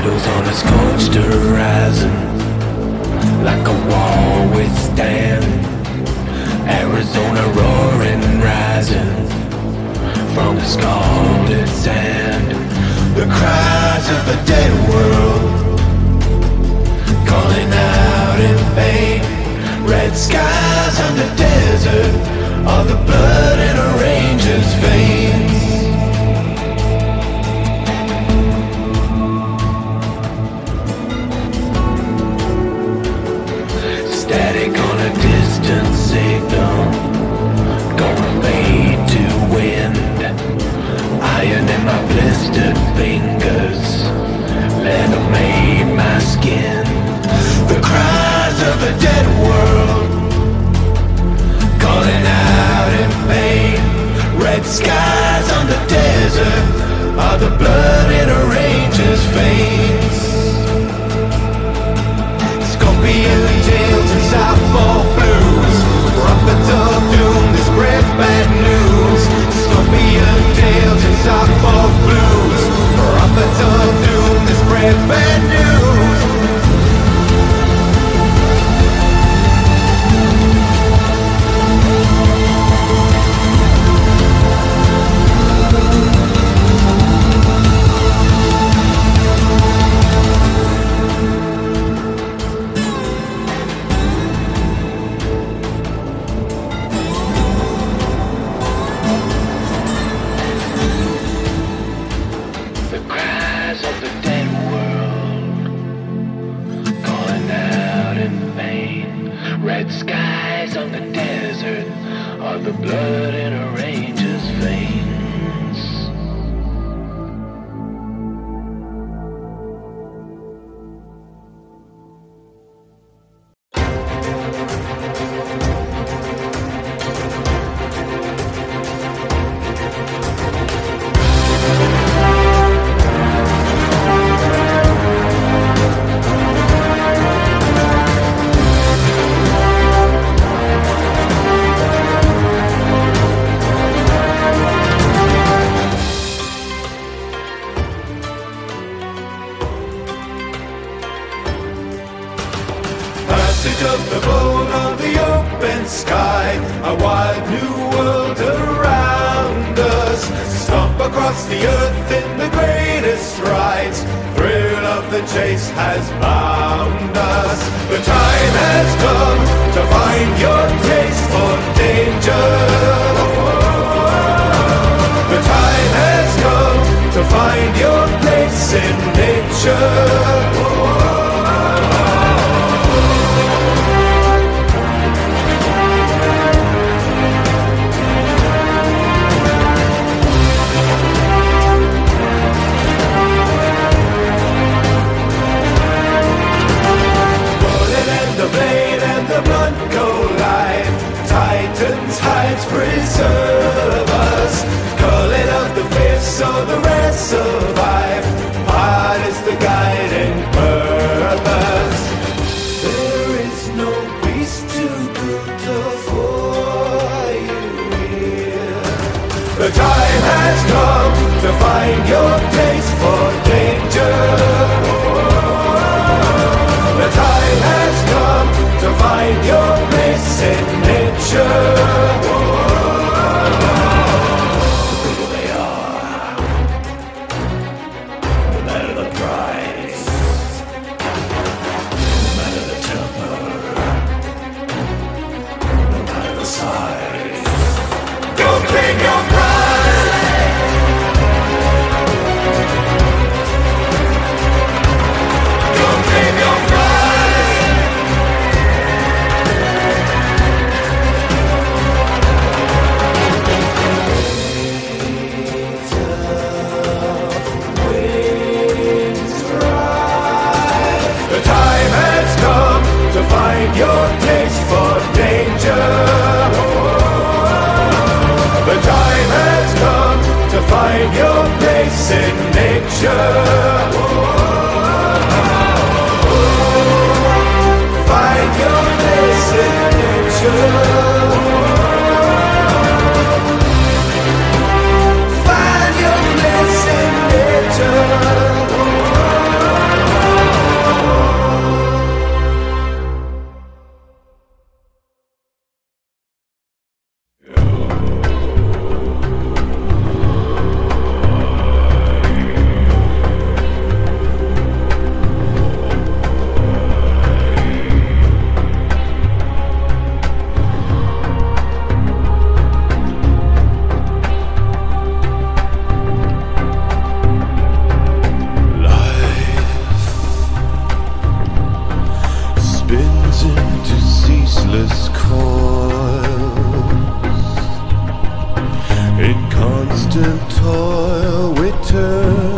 shadows on a scorched horizon, like a wall withstand. Arizona roaring, rising from the scalded sand. The cries of a dead world, calling out in pain. Red skies on the desert, all the blood in a ranger's veins. Static on a distant signal, gonna fade to wind. Iron in my blistered fingers, leather made my skin. The cries of a dead world, calling out in pain. Red skies on the desert, all the blood in a ranger's veins. Scorpion tails and Southpaw blues, prophets of doom, this spreads bad news. Scorpion tails and Southpaw blues, prophets of doom, this spreads bad news. Red skies on the desert, all the blood in a ranger's veins. Of the bone of the open sky, a wild new world around us. Stomp across the earth in the greatest strides. Thrill of the chase has bound us. The time has come to find your taste for danger. The time has come to find your place in nature. Tides preserve us, calling out the fierce so the rest survive. Heart is the guiding purpose. There is no beast too brutal for you here. The time has come to find your taste for danger. The time has come to find your place in nature. Your taste for danger. The time has come to find your place in nature. Find your place in nature. Find your place in nature. and toil we turn